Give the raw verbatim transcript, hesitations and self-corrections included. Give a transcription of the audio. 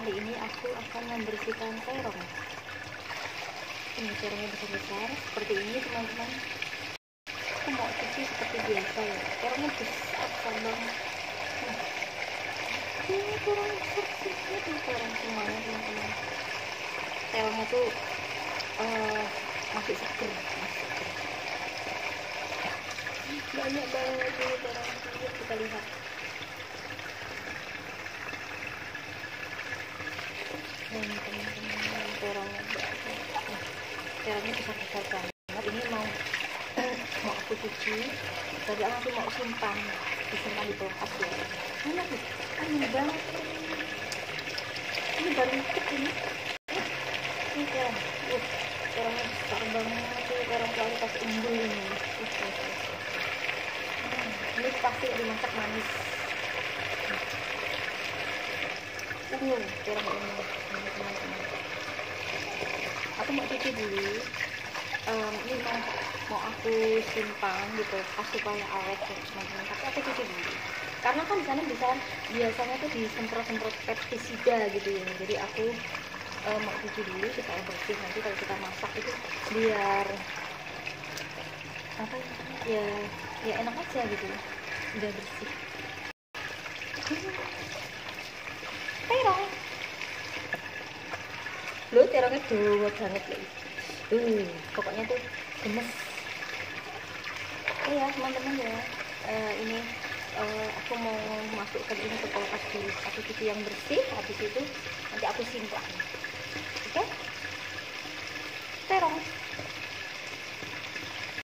kali ini aku akan membersihkan terong. Ini terongnya besar-besar seperti ini teman-teman. Aku mau cuci seperti biasa ya, terongnya besar banget. Nah, ini terong besar sih, ini terong semuanya teman-teman. Terongnya tuh uh, masih seger, masih seger. Banyak banget ini terong, kita lihat. Ini teman-teman, terongnya banyak. Nah, terongnya besar-besar banget. Ini mau mau aku cuci, tadi aku mau simpan, disimpan di kulkas ya. Ini tuh, ini banget. Ini baru dikit ini. Ini terong, uh, terongnya besar banget. Terong kualitas unggul ini. Uh, uh, uh. Hmm, ini pasti dimasak manis. Uh, terong ini, ini teman-teman. Aku mau cuci dulu. Um, ini mau mau aku simpan gitu pas supaya awet ya teman-teman, tapi aku cuci dulu karena kan di sana bisa biasanya tuh disemprot-semprot pestisida gitu ya, jadi aku um, mau cuci dulu supaya bersih, nanti kalau kita masak itu biar apa ya ya enak aja gitu, udah bersih. Terong lo terongnya dua banget loh. Uh, pokoknya tuh gemes. Oh ya teman-teman ya, uh, ini uh, aku mau masukkan ini ke kulkas dulu. Aku cuci yang bersih, habis itu nanti aku simpan. Oke? Okay? Terong.